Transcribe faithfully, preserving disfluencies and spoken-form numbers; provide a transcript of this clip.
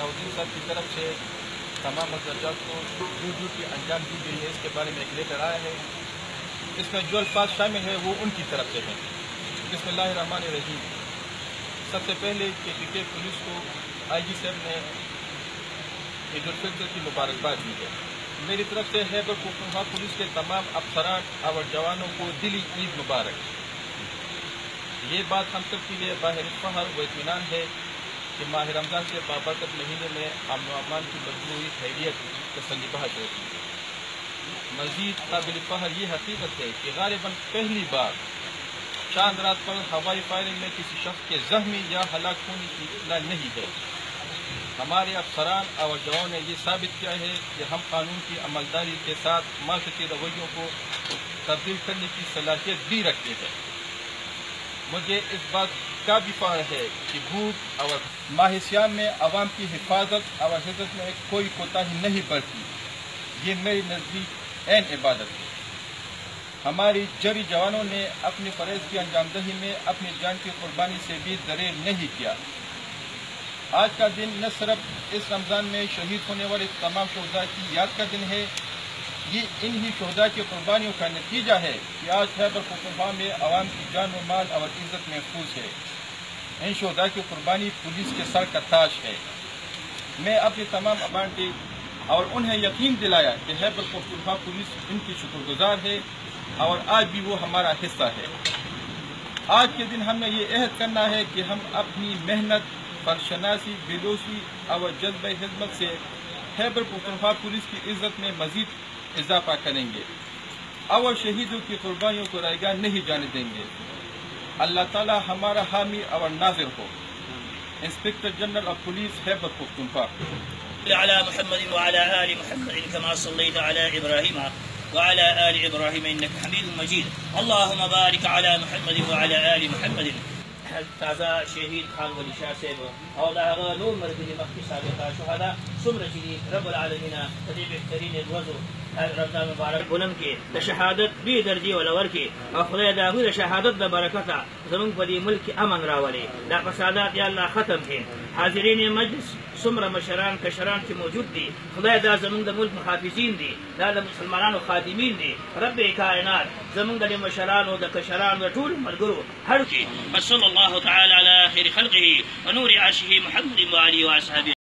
شاہدین صاحب کی طرف سے تمام مدرجات کو جو ڈیوٹی انجام دی گئی ہے اس کے بارے میں ایک لیٹر آیا ہے. اس میں جو الفاظ شامل ہے وہ ان کی طرف سے ہیں. بسم اللہ الرحمن الرحیم. سب سے پہلے کے پی کے پولیس کو آئی جی صاحب نے عید الفطر کی مبارکباد دی ہے. میری طرف سے خیبر پختونخوا پولیس کے تمام افسران اور جوانوں کو دلی عید مبارک. یہ بات ہم سب کے لیے باہر فخر و اطمینان ہے کہ ماہ رمضان کے بابرکت مہینے میں امن و امان کی مجموعی خیریت تسلی بخش ہوتی ہے. مزید قابل فخر یہ حقیقت ہے کہ غالباً پہلی بار چاند رات پر ہوائی فائرنگ میں کسی شخص کے زخمی یا ہلاک ہونے کی اطلاع نہیں ہے. ہمارے افسران اور جوانوں نے یہ ثابت کیا ہے کہ ہم قانون کی عملداری کے ساتھ معاشرتی رویوں کو تبدیل کرنے کی صلاحیت بھی رکھتے ہیں. مجھے اس بات کا بھی فخر ہے کہ بھوک اور ماہ سیام میں عوام کی حفاظت اور حفاظت میں کوئی کوتاہی نہیں برتی. یہ میری نزدیک عین عبادت ہے. ہماری جری جوانوں نے اپنے فرائض کی انجام دہی میں اپنی جان کی قربانی سے بھی دریغ نہیں کیا. آج کا دن نہ صرف اس رمضان میں شہید ہونے والے تمام شہداء کی یاد کا دن ہے، یہ انہی شہداء کی قربانیوں کا نتیجہ ہے کہ آج خیبر پختونخوا میں عوام کی جان و مال اور عزت محفوظ ہے. ان شہداء کی قربانی پولیس کے سر کا تاج ہے. میں اپنے تمام ابانٹے اور انہیں یقین دلایا کہ خیبر پختونخوا پولیس ان کی شکر گزار ہے اور آج بھی وہ ہمارا حصہ ہے. آج کے دن ہمیں یہ عہد کرنا ہے کہ ہم اپنی محنت، فرشناسی، بیلوسی اور جذبہ خدمت سے خیبر پختونخوا پولیس کی عزت میں مزید اضافہ کریں گے اور شہیدوں کی قربانیوں کو رائیگاں نہیں جانے دیں گے. اللہ تعالی ہمارا حامی اور ناظر ہو. Inspector general of police Khyber Pakhtunkhwa. على محمد وعلى آل محمد كما صليت على إبراهيم وعلى آل إبراهيم إنك حميد مجيد. اللهم بارك على محمد وعلى آل محمد. تازہ شہید خان ولی شاہ صاحب اور داغا نور مرگنی مخی سابقہ شہداء سمر شریف رب العالمین تدی بہترین روزو رمضان مبارک بلند کے شہادت بھی درجی ولور کے اور خدا داغی شہادت دا برکتا زمن پدی ملک کی امن راولے دا فسادات یا اللہ ختم کے. حاضرین مجلس سمر مشران کشران کی موجود دی خدا دا زمن دا ملک محافظین دی دا دا مسلمانان و خادمین دی رب کائنات زمن دا مشران و دا کشران و طول مرگرو ہر کی. صلی اللہ تعالی علی خیر خلقه ونور عرشه محمد وعلى آله وصحبه